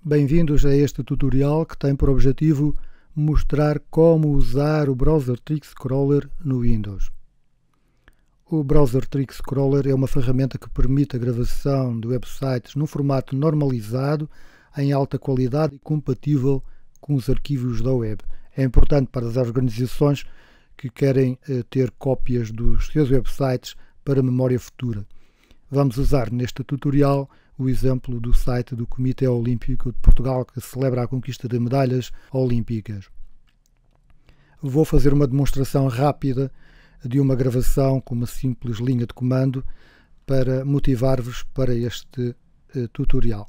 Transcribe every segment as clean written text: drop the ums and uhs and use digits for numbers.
Bem-vindos a este tutorial que tem por objetivo mostrar como usar o Browser Trix Crawler no Windows. O Browser Trix Crawler é uma ferramenta que permite a gravação de websites num formato normalizado, em alta qualidade e compatível com os arquivos da web. É importante para as organizações que querem ter cópias dos seus websites para memória futura. Vamos usar neste tutorial o exemplo do site do Comitê Olímpico de Portugal, que celebra a conquista de medalhas olímpicas. Vou fazer uma demonstração rápida de uma gravação com uma simples linha de comando para motivar-vos para este tutorial.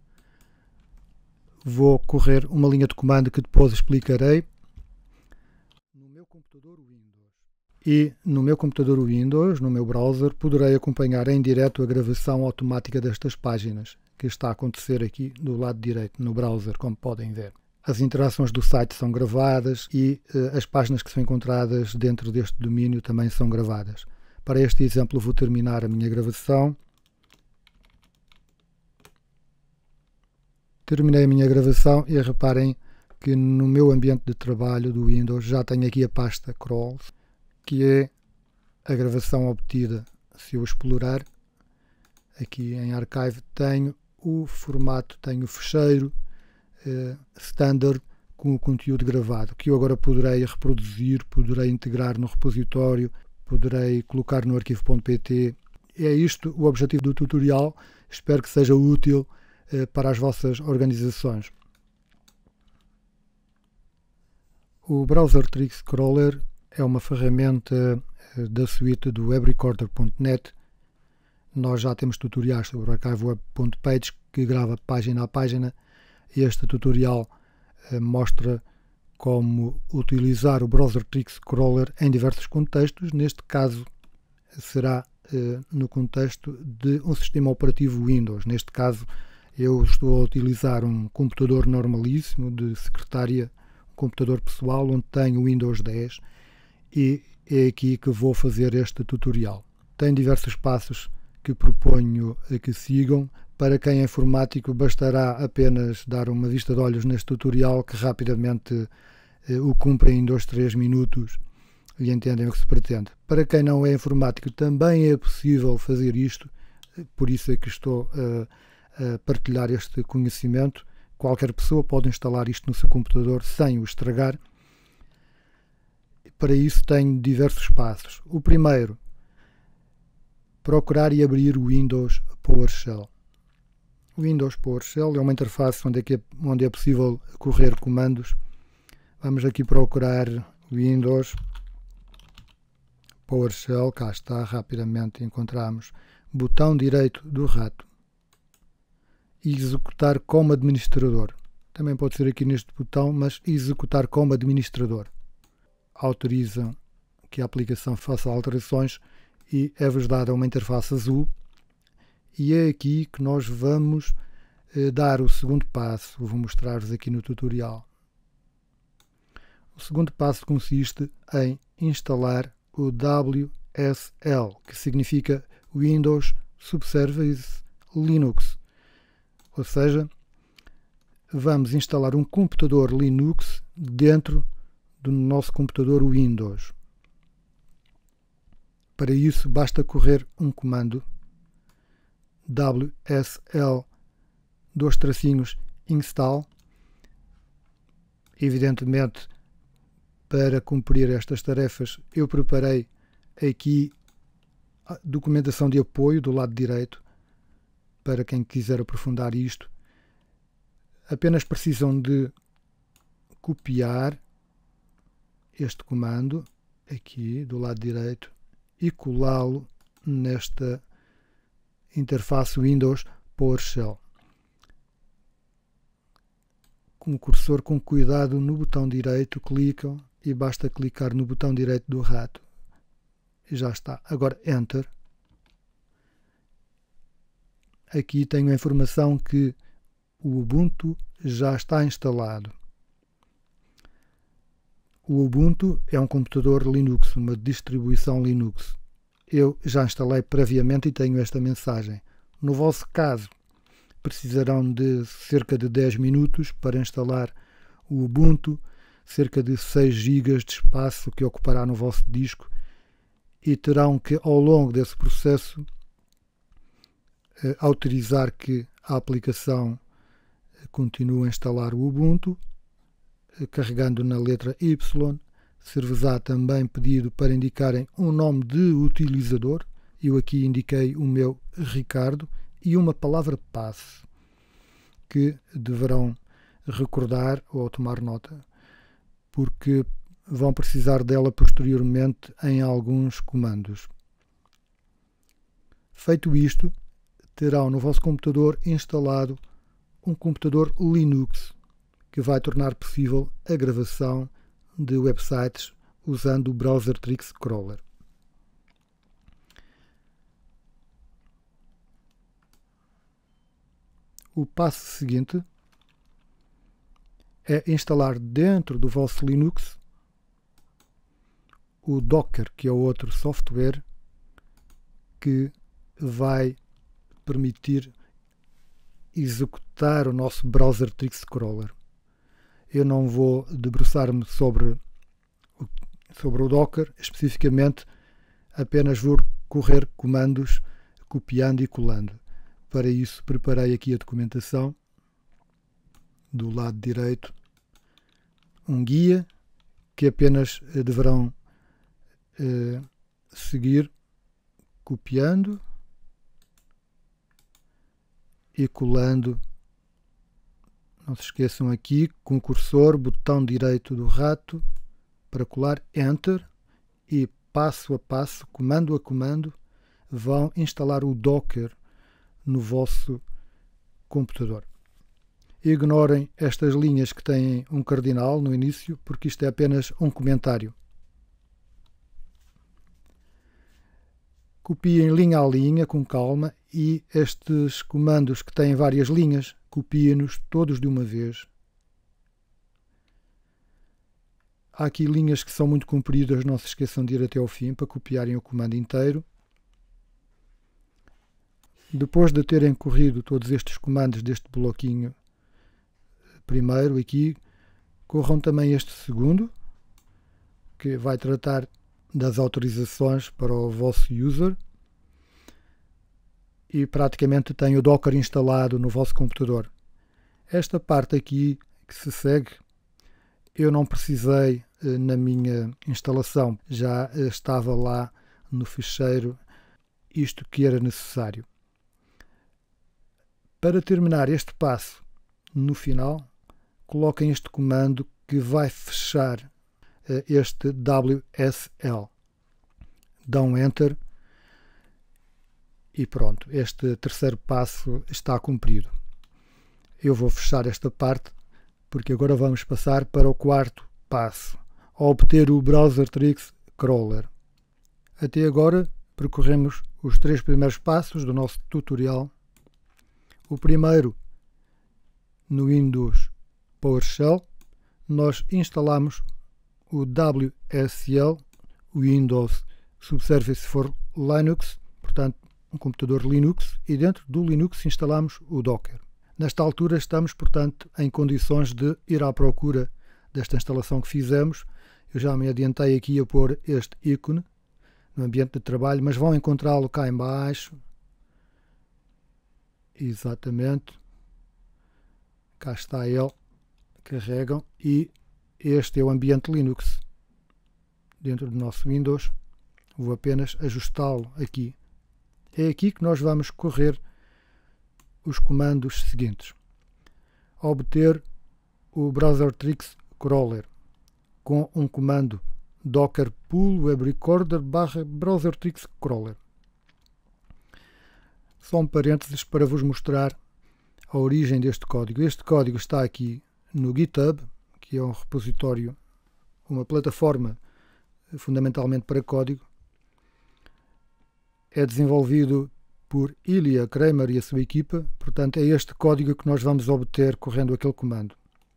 Vou correr uma linha de comando que depois explicarei. No meu computador Windows, no meu browser, poderei acompanhar em direto a gravação automática destas páginas, que está a acontecer aqui do lado direito no browser, como podem ver. As interações do site são gravadas e as páginas que são encontradas dentro deste domínio também são gravadas. Para este exemplo vou terminar a minha gravação. Terminei a minha gravação e reparem que no meu ambiente de trabalho do Windows já tenho aqui a pasta Crawls, que é a gravação obtida. Se eu explorar aqui em Archive, tenho o formato, tenho o fecheiro standard com o conteúdo gravado, que eu agora poderei reproduzir, poderei integrar no repositório, poderei colocar no arquivo.pt. É isto o objetivo do tutorial. Espero que seja útil para as vossas organizações. O Browser Trix Crawler é uma ferramenta da suíte do webrecorder.net. Nós já temos tutoriais sobre o archiveweb.page que grava página a página. Este tutorial mostra como utilizar o Browser Trix Crawler em diversos contextos. Neste caso será no contexto de um sistema operativo Windows. Neste caso eu estou a utilizar um computador normalíssimo de secretária, um computador pessoal onde tenho o Windows 10. E é aqui que vou fazer este tutorial. Tem diversos passos que proponho que sigam. Para quem é informático, bastará apenas dar uma vista de olhos neste tutorial, que rapidamente o cumpre em 2-3 minutos e entendem o que se pretende. Para quem não é informático, também é possível fazer isto, por isso é que estou a partilhar este conhecimento. Qualquer pessoa pode instalar isto no seu computador sem o estragar. Para isso tenho diversos passos. O primeiro, procurar e abrir o Windows PowerShell. O Windows PowerShell é uma interface onde é possível correr comandos. Vamos aqui procurar Windows PowerShell. Cá está, rapidamente encontramos. Botão direito do rato. E executar como administrador. Também pode ser aqui neste botão, mas executar como administrador. Autorizam que a aplicação faça alterações e é-vos dada uma interface azul, e é aqui que nós vamos dar o segundo passo. Vou mostrar-vos aqui no tutorial. O segundo passo consiste em instalar o WSL, que significa Windows Subservice Linux, ou seja, vamos instalar um computador Linux dentro do nosso computador Windows. Para isso basta correr um comando WSL /install. Evidentemente, para cumprir estas tarefas eu preparei aqui a documentação de apoio do lado direito para quem quiser aprofundar isto. Apenas precisam de copiar este comando aqui do lado direito e colá-lo nesta interface Windows PowerShell. Com o cursor com cuidado no botão direito, clicam e basta clicar no botão direito do rato. E já está. Agora Enter. Aqui tenho a informação que o Ubuntu já está instalado. O Ubuntu é um computador Linux, uma distribuição Linux. Eu já instalei previamente e tenho esta mensagem. No vosso caso, precisarão de cerca de 10 minutos para instalar o Ubuntu, cerca de 6 GB de espaço que ocupará no vosso disco, e terão que, ao longo desse processo, autorizar que a aplicação continue a instalar o Ubuntu, carregando na letra Y. Ser-vos-á também pedido para indicarem um nome de utilizador. Eu aqui indiquei o meu Ricardo, e uma palavra passe, que deverão recordar ou tomar nota, porque vão precisar dela posteriormente em alguns comandos. Feito isto, terão no vosso computador instalado um computador Linux, que vai tornar possível a gravação de websites usando o Browsertrix Crawler. O passo seguinte é instalar dentro do vosso Linux o Docker, que é outro software que vai permitir executar o nosso Browsertrix Crawler. Eu não vou debruçar-me sobre o Docker, especificamente apenas vou correr comandos copiando e colando. Para isso, preparei aqui a documentação. Do lado direito, um guia que apenas deverão seguir copiando e colando. Não se esqueçam aqui, com o cursor, botão direito do rato para colar, Enter, e passo a passo, comando a comando, vão instalar o Docker no vosso computador. Ignorem estas linhas que têm um cardinal no início, porque isto é apenas um comentário. Copiem linha a linha com calma, e estes comandos que têm várias linhas, copiem-nos todos de uma vez. Há aqui linhas que são muito compridas, não se esqueçam de ir até ao fim para copiarem o comando inteiro. Depois de terem corrido todos estes comandos deste bloquinho primeiro aqui, corram também este segundo, que vai tratar das autorizações para o vosso user, e praticamente tem o Docker instalado no vosso computador. Esta parte aqui que se segue, eu não precisei na minha instalação, já estava lá no ficheiro isto que era necessário. Para terminar este passo, no final, coloquem este comando que vai fechar este WSL. Dão Enter e pronto, este terceiro passo está cumprido. Eu vou fechar esta parte porque agora vamos passar para o quarto passo, obter o Browsertrix Crawler. Até agora percorremos os 3 primeiros passos do nosso tutorial. O primeiro, no Windows PowerShell, nós instalamos o WSL, Windows Subservice for Linux, portanto um computador Linux, e dentro do Linux instalamos o Docker. Nesta altura estamos, portanto, em condições de ir à procura desta instalação que fizemos. Eu já me adiantei aqui a pôr este ícone no ambiente de trabalho, mas vão encontrá-lo cá em baixo. Exatamente. Cá está ele. Carregam, e este é o ambiente Linux dentro do nosso Windows. Vou apenas ajustá-lo aqui. É aqui que nós vamos correr os comandos seguintes. Obter o Browsertrix Crawler com um comando docker pull web recorder /Browsertrix Crawler. Só um parênteses para vos mostrar a origem deste código. Este código está aqui no GitHub, que é um repositório, uma plataforma fundamentalmente para código. É desenvolvido por Ilya Kramer e a sua equipa, portanto é este código que nós vamos obter correndo aquele comando.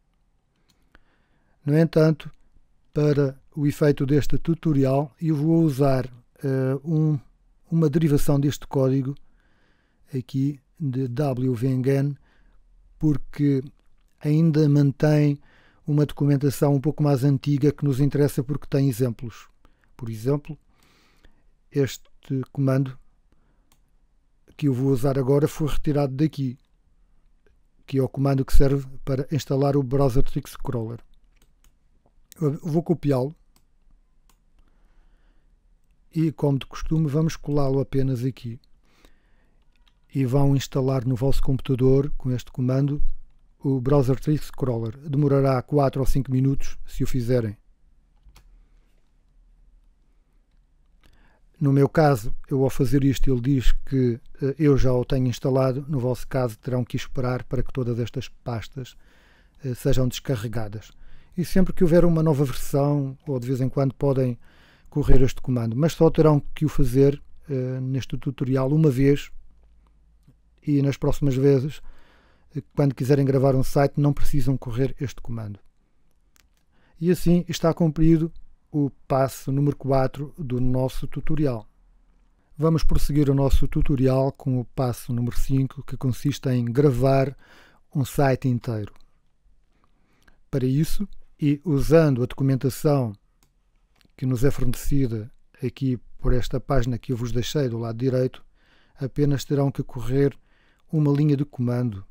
No entanto, para o efeito deste tutorial, eu vou usar uma derivação deste código aqui de wvngn porque ainda mantém uma documentação um pouco mais antiga que nos interessa porque tem exemplos. Por exemplo, este comando que eu vou usar agora foi retirado daqui, que é o comando que serve para instalar o Browsertrix Crawler. Eu vou copiá-lo e, como de costume, vamos colá-lo apenas aqui. E vão instalar no vosso computador, com este comando, o Browsertrix Crawler. Demorará 4 ou 5 minutos se o fizerem. No meu caso, eu ao fazer isto, ele diz que eu já o tenho instalado. No vosso caso, terão que esperar para que todas estas pastas sejam descarregadas. E sempre que houver uma nova versão, ou de vez em quando, podem correr este comando. Mas só terão que o fazer neste tutorial uma vez, e nas próximas vezes, quando quiserem gravar um site, não precisam correr este comando. E assim está cumprido o passo número 4 do nosso tutorial. Vamos prosseguir o nosso tutorial com o passo número 5, que consiste em gravar um site inteiro. Para isso, e usando a documentação que nos é fornecida aqui por esta página que eu vos deixei do lado direito, apenas terão que correr uma linha de comando.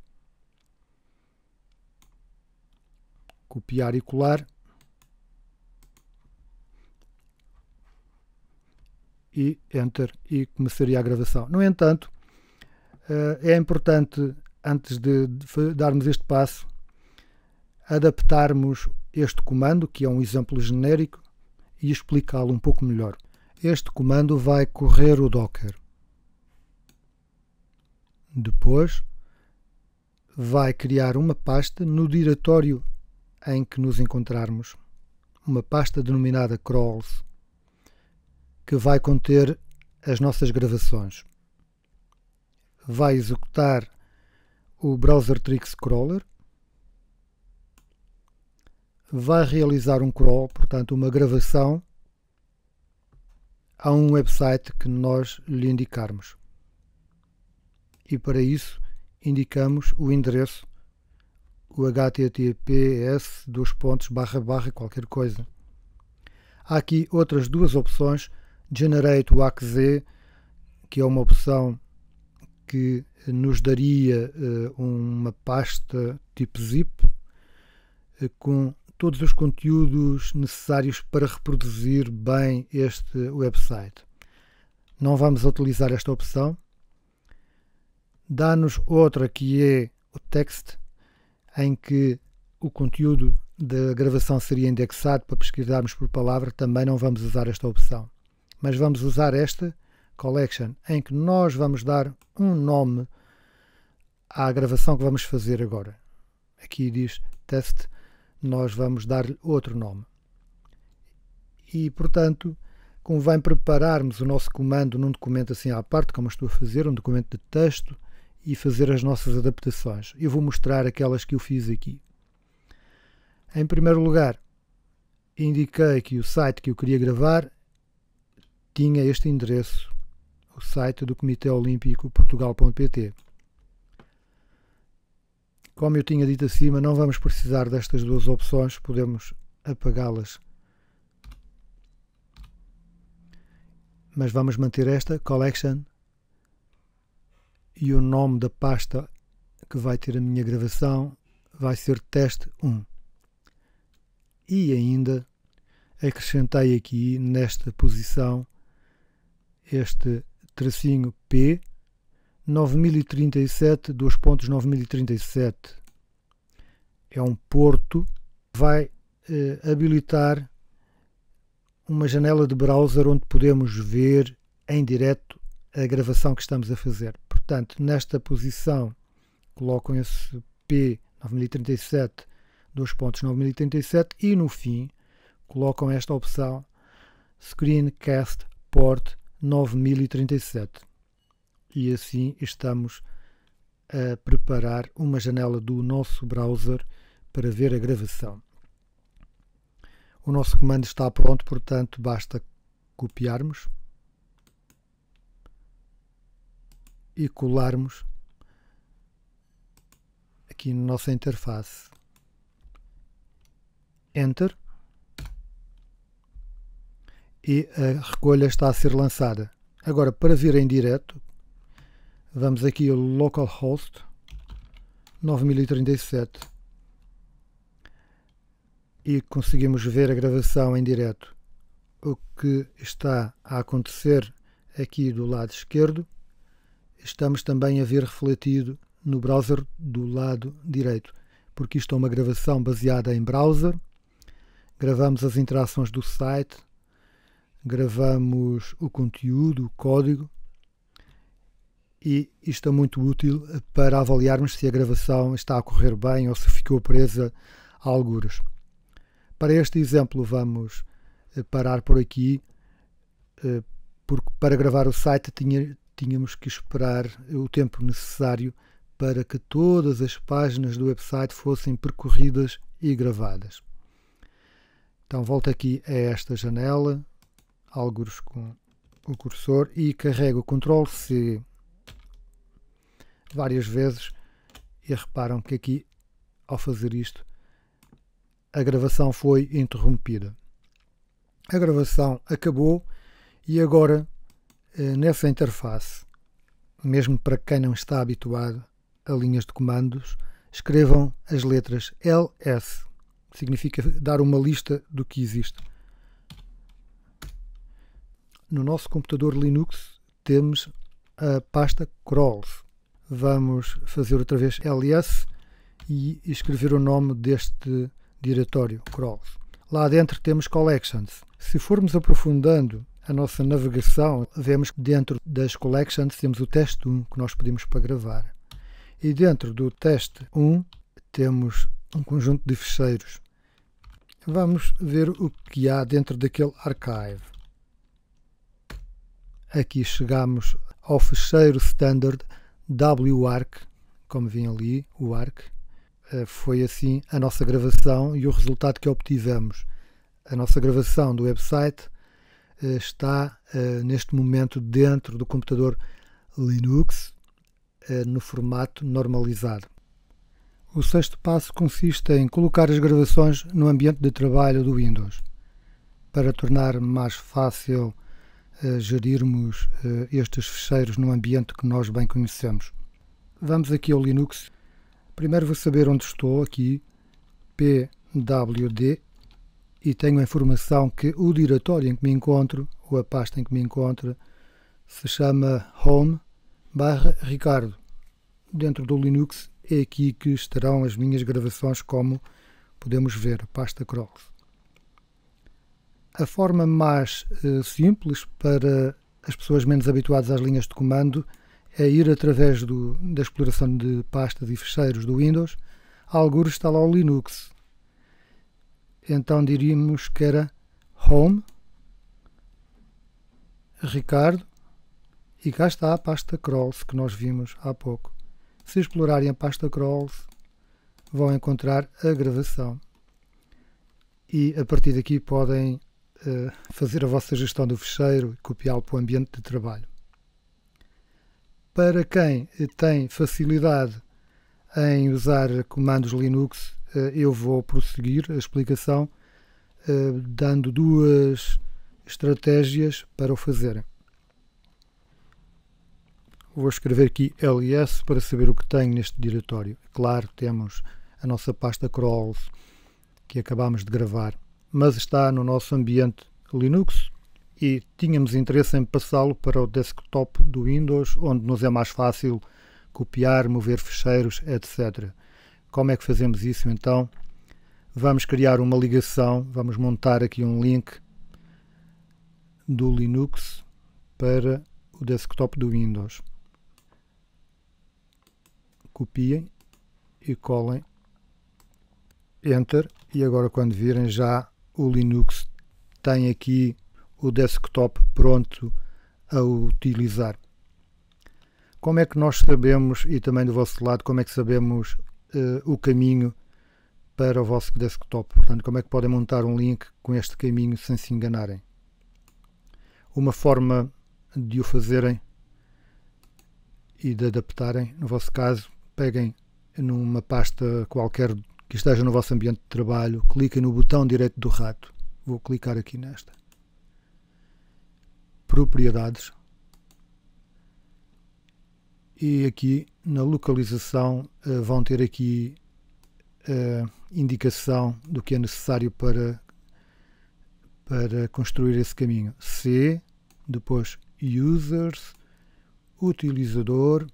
Copiar e colar. E Enter, e começaria a gravação. No entanto, é importante, antes de darmos este passo, adaptarmos este comando, que é um exemplo genérico, e explicá-lo um pouco melhor. Este comando vai correr o Docker. Depois, vai criar uma pasta no diretório em que nos encontrarmos, uma pasta denominada crawls, que vai conter as nossas gravações. Vai executar o Browsertrix Crawler, vai realizar um crawl, portanto uma gravação, a um website que nós lhe indicarmos. E para isso indicamos o endereço, o https qualquer coisa. Há aqui outras duas opções. Generate WAX-Z, que é uma opção que nos daria uma pasta tipo zip com todos os conteúdos necessários para reproduzir bem este website. Não vamos utilizar esta opção. Dá-nos outra, que é o text, em que o conteúdo da gravação seria indexado para pesquisarmos por palavra. Também não vamos usar esta opção. Mas vamos usar esta collection, em que nós vamos dar um nome à gravação que vamos fazer agora. Aqui diz test, nós vamos dar-lhe outro nome. E, portanto, convém prepararmos o nosso comando num documento assim à parte, como estou a fazer, um documento de texto, e fazer as nossas adaptações. Eu vou mostrar aquelas que eu fiz aqui. Em primeiro lugar, indiquei que o site que eu queria gravar tinha este endereço, o site do Comitê Olímpico Portugal.pt. Como eu tinha dito acima, não vamos precisar destas duas opções, podemos apagá-las. Mas vamos manter esta, collection, e o nome da pasta que vai ter a minha gravação vai ser teste 1. E ainda acrescentei aqui nesta posição este tracinho P 9037, 2.9037. É um porto que vai habilitar uma janela de browser onde podemos ver em direto a gravação que estamos a fazer. Portanto, nesta posição colocam esse P 9037, 2.9037, e no fim colocam esta opção Screencast Port 9037. E assim estamos a preparar uma janela do nosso browser para ver a gravação. O nosso comando está pronto, portanto basta copiarmos e colarmos aqui na nossa interface. Enter. E a recolha está a ser lançada. Agora, para vir em direto, vamos aqui ao localhost 9037 e conseguimos ver a gravação em direto. O que está a acontecer aqui do lado esquerdo, estamos também a ver refletido no browser do lado direito, porque isto é uma gravação baseada em browser. Gravamos as interações do site, gravamos o conteúdo, o código, e isto é muito útil para avaliarmos se a gravação está a correr bem ou se ficou presa a algures. Para este exemplo vamos parar por aqui, porque para gravar o site tínhamos que esperar o tempo necessário para que todas as páginas do website fossem percorridas e gravadas. Então volto aqui a esta janela, algures com o cursor, e carrego o Ctrl+C várias vezes, e reparam que aqui, ao fazer isto, a gravação foi interrompida. A gravação acabou e agora, nessa interface, mesmo para quem não está habituado a linhas de comandos, escrevam as letras LS. Significa dar uma lista do que existe. No nosso computador Linux temos a pasta crawls. Vamos fazer outra vez ls e escrever o nome deste diretório, crawls. Lá dentro temos collections. Se formos aprofundando a nossa navegação, vemos que dentro das collections temos o teste 1 que nós pedimos para gravar. E dentro do teste 1 temos um conjunto de ficheiros. Vamos ver o que há dentro daquele archive. Aqui chegamos ao ficheiro standard warc, como vem ali, o arc. Foi assim a nossa gravação e o resultado que obtivemos. A nossa gravação do website está neste momento dentro do computador Linux, no formato normalizado. O sexto passo consiste em colocar as gravações no ambiente de trabalho do Windows, para tornar mais fácil gerirmos estes ficheiros num ambiente que nós bem conhecemos. Vamos aqui ao Linux. Primeiro vou saber onde estou, aqui, pwd, e tenho a informação que o diretório em que me encontro, ou a pasta em que me encontro, se chama home/Ricardo. Dentro do Linux é aqui que estarão as minhas gravações, como podemos ver, a pasta crawls. A forma mais simples para as pessoas menos habituadas às linhas de comando é ir através da exploração de pastas e ficheiros do Windows. Algures está lá o Linux. Então diríamos que era Home, Ricardo, e cá está a pasta crawls que nós vimos há pouco. Se explorarem a pasta crawls, vão encontrar a gravação. E a partir daqui podem fazer a vossa gestão do ficheiro e copiá-lo para o ambiente de trabalho. Para quem tem facilidade em usar comandos Linux, eu vou prosseguir a explicação dando duas estratégias para o fazerem. Vou escrever aqui ls para saber o que tenho neste diretório. Claro, temos a nossa pasta crawls que acabamos de gravar, mas está no nosso ambiente Linux e tínhamos interesse em passá-lo para o desktop do Windows, onde nos é mais fácil copiar, mover ficheiros, etc. Como é que fazemos isso então? Vamos criar uma ligação, vamos montar aqui um link do Linux para o desktop do Windows. Copiem e colem, Enter, e agora quando virem já o Linux tem aqui o desktop pronto a utilizar. Como é que nós sabemos, e também do vosso lado, como é que sabemos o caminho para o vosso desktop? Portanto, como é que podem montar um link com este caminho sem se enganarem? Uma forma de o fazerem e de adaptarem, no vosso caso, peguem numa pasta qualquer que esteja no vosso ambiente de trabalho, cliquem no botão direito do rato. Vou clicar aqui nesta. Propriedades. E aqui na localização vão ter aqui a indicação do que é necessário para construir esse caminho. C, depois Users, Utilizador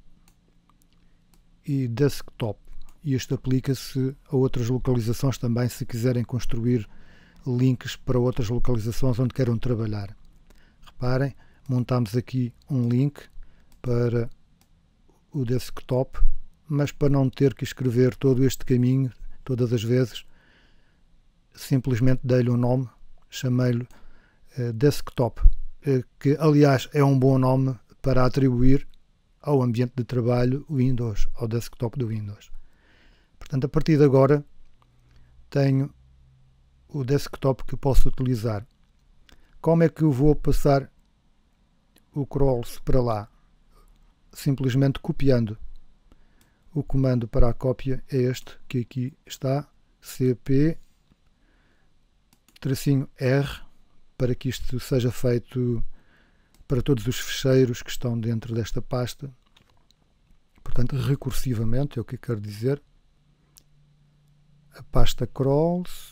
e Desktop. E isto aplica-se a outras localizações também, se quiserem construir links para outras localizações onde queiram trabalhar. Reparem, montamos aqui um link para o desktop, mas para não ter que escrever todo este caminho todas as vezes, simplesmente dei-lhe um nome, chamei-lhe desktop, que aliás é um bom nome para atribuir ao ambiente de trabalho Windows, ao desktop do Windows. Portanto, a partir de agora tenho o desktop que posso utilizar. Como é que eu vou passar o crawls para lá? Simplesmente copiando. O comando para a cópia é este que aqui está, cp -r, para que isto seja feito para todos os ficheiros que estão dentro desta pasta. Portanto, recursivamente é o que eu quero dizer. A pasta crawls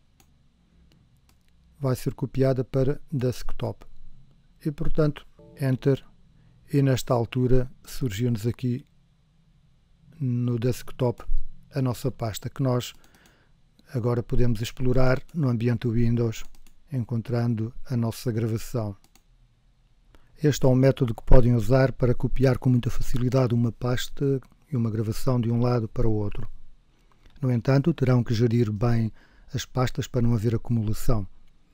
vai ser copiada para desktop. E, portanto, enter. E nesta altura surgiu-nos aqui no desktop a nossa pasta, que nós agora podemos explorar no ambiente Windows, encontrando a nossa gravação. Este é um método que podem usar para copiar com muita facilidade uma pasta e uma gravação de um lado para o outro. No entanto, terão que gerir bem as pastas para não haver acumulação.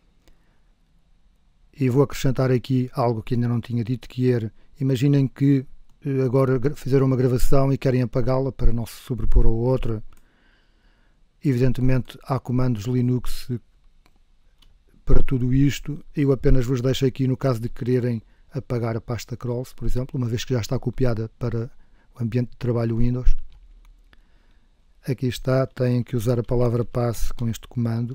E vou acrescentar aqui algo que ainda não tinha dito, que era, imaginem que agora fizeram uma gravação e querem apagá-la para não se sobrepor a outra. Evidentemente há comandos Linux para tudo isto. Eu apenas vos deixo aqui no caso de quererem apagar a pasta crawls, por exemplo, uma vez que já está copiada para o ambiente de trabalho Windows. Aqui está, têm que usar a palavra passe com este comando.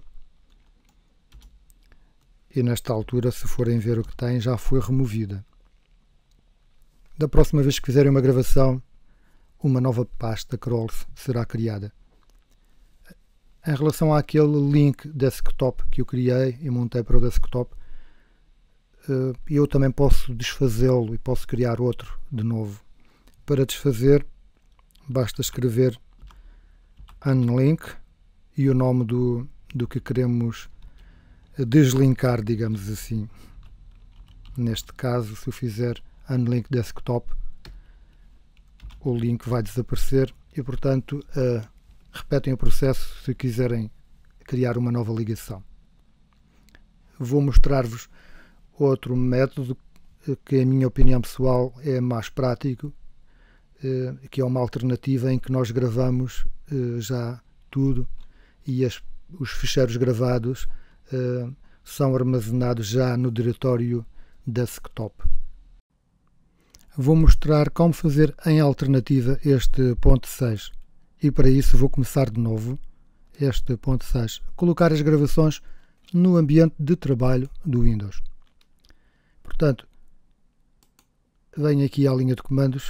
E nesta altura, se forem ver o que tem, já foi removida. Da próxima vez que fizerem uma gravação, uma nova pasta crawls será criada. Em relação àquele link desktop que eu criei e montei para o desktop, eu também posso desfazê-lo e posso criar outro de novo. Para desfazer, basta escrever unlink e o nome do que queremos deslinkar, digamos assim. Neste caso, se eu fizer unlink desktop, o link vai desaparecer e, portanto, repetem o processo se quiserem criar uma nova ligação. Vou mostrar-vos outro método que, em minha opinião pessoal, é mais prático, que é uma alternativa em que nós gravamos já tudo e os ficheiros gravados são armazenados já no diretório desktop. Vou mostrar como fazer em alternativa este ponto 6 e para isso vou começar de novo este ponto 6, colocar as gravações no ambiente de trabalho do Windows. Portanto, venho aqui à linha de comandos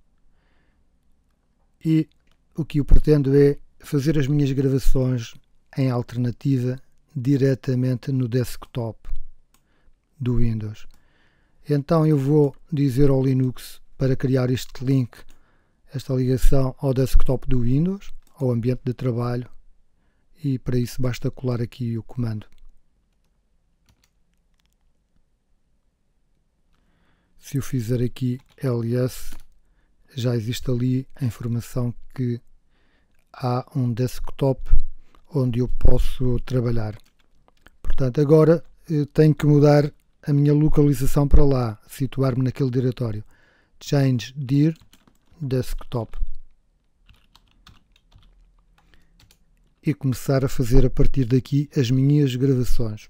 e o que eu pretendo é fazer as minhas gravações em alternativa diretamente no desktop do Windows. Então eu vou dizer ao Linux para criar este link, esta ligação ao desktop do Windows, ao ambiente de trabalho, e para isso basta colar aqui o comando. Se eu fizer aqui ls, já existe ali a informação que há um desktop onde eu posso trabalhar. Portanto, agora eu tenho que mudar a minha localização para lá, situar-me naquele diretório. Change dir desktop. E começar a fazer a partir daqui as minhas gravações.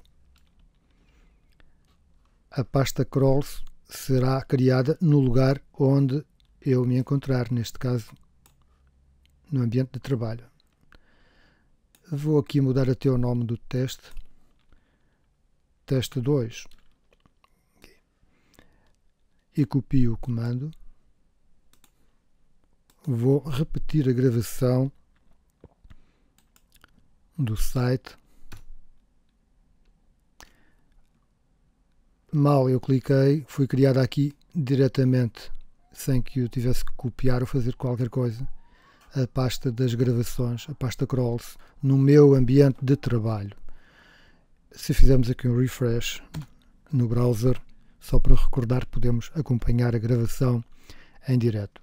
A pasta crawls será criada no lugar onde eu me encontrar, neste caso no ambiente de trabalho. Vou aqui mudar até o nome do teste, teste 2, e copio o comando. Vou repetir a gravação do site. Mal eu cliquei, foi criada aqui diretamente, sem que eu tivesse que copiar ou fazer qualquer coisa, a pasta das gravações, a pasta crawls, no meu ambiente de trabalho. Se fizermos aqui um refresh no browser, só para recordar, podemos acompanhar a gravação em direto.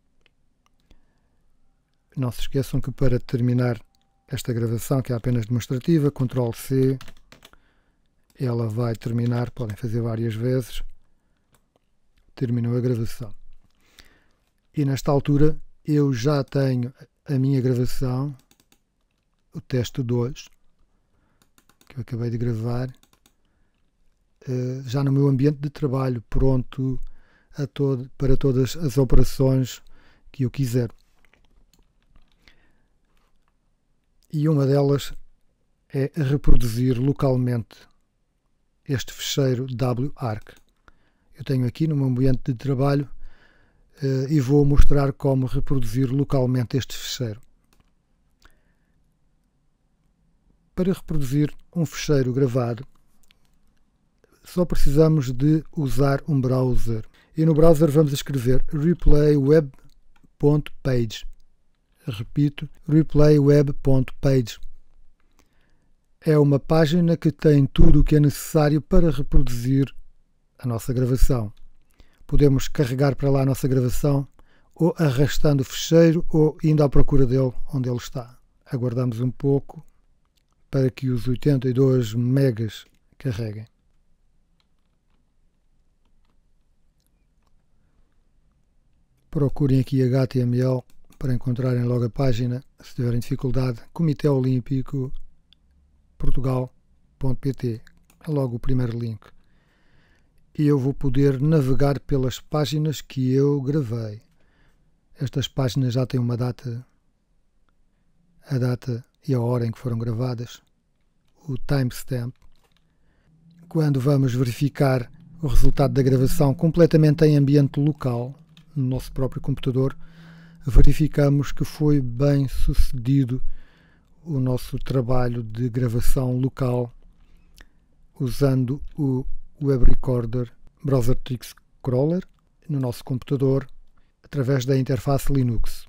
Não se esqueçam que para terminar esta gravação, que é apenas demonstrativa, Ctrl+C, ela vai terminar, podem fazer várias vezes, terminou a gravação. E nesta altura eu já tenho a minha gravação, o teste 2, que eu acabei de gravar, já no meu ambiente de trabalho, pronto para todas as operações que eu quiser. E uma delas é reproduzir localmente este ficheiro WARC. Eu tenho aqui no meu ambiente de trabalho e vou mostrar como reproduzir localmente este ficheiro. Para reproduzir um ficheiro gravado, só precisamos de usar um browser. E no browser vamos escrever replayweb.page. Repito, replayweb.page. É uma página que tem tudo o que é necessário para reproduzir a nossa gravação. Podemos carregar para lá a nossa gravação, ou arrastando o ficheiro, ou indo à procura dele onde ele está. Aguardamos um pouco para que os 82 megas carreguem. Procurem aqui HTML para encontrarem logo a página. Se tiverem dificuldade, Comitê Olímpico Portugal.pt, é logo o primeiro link. E eu vou poder navegar pelas páginas que eu gravei. Estas páginas já têm uma data, a data e a hora em que foram gravadas, o timestamp. Quando vamos verificar o resultado da gravação completamente em ambiente local, no nosso próprio computador, verificamos que foi bem sucedido o nosso trabalho de gravação local usando o Web Recorder BrowserTrix Crawler no nosso computador através da interface Linux.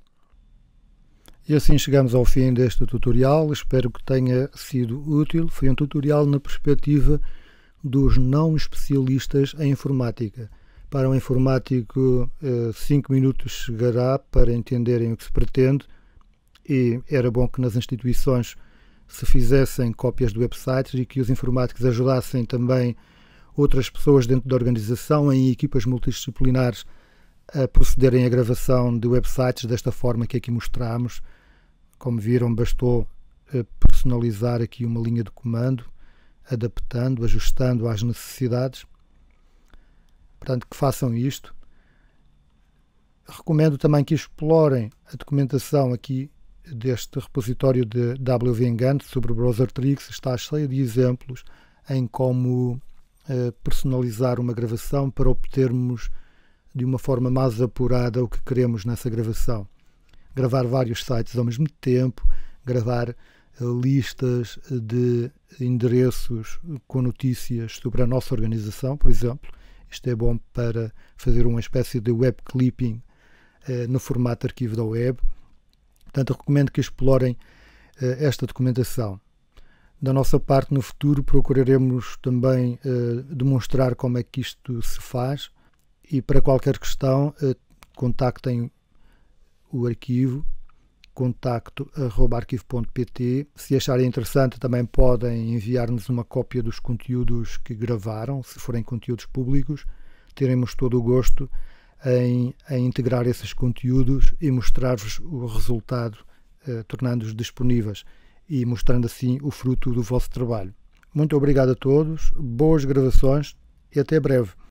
E assim chegamos ao fim deste tutorial. Espero que tenha sido útil. Foi um tutorial na perspectiva dos não especialistas em informática. Para um informático, 5 minutos chegará para entenderem o que se pretende, e era bom que nas instituições se fizessem cópias de websites e que os informáticos ajudassem também outras pessoas dentro da organização, em equipas multidisciplinares, a procederem à gravação de websites desta forma que aqui mostramos. Como viram, bastou personalizar aqui uma linha de comando, adaptando, ajustando às necessidades. Portanto, que façam isto. Recomendo também que explorem a documentação aqui deste repositório de WVEngine sobre o BrowserTrix. Está cheio de exemplos em como personalizar uma gravação para obtermos de uma forma mais apurada o que queremos nessa gravação. Gravar vários sites ao mesmo tempo, gravar listas de endereços com notícias sobre a nossa organização, por exemplo. Isto é bom para fazer uma espécie de web clipping no formato de arquivo da web. Portanto, eu recomendo que explorem esta documentação. Da nossa parte, no futuro, procuraremos também demonstrar como é que isto se faz, e para qualquer questão, contactem o arquivo, contacto@arquivo.pt. Se acharem interessante, também podem enviar-nos uma cópia dos conteúdos que gravaram, se forem conteúdos públicos. Teremos todo o gosto em integrar esses conteúdos e mostrar-vos o resultado, tornando-os disponíveis e mostrando assim o fruto do vosso trabalho. Muito obrigado a todos, boas gravações e até breve.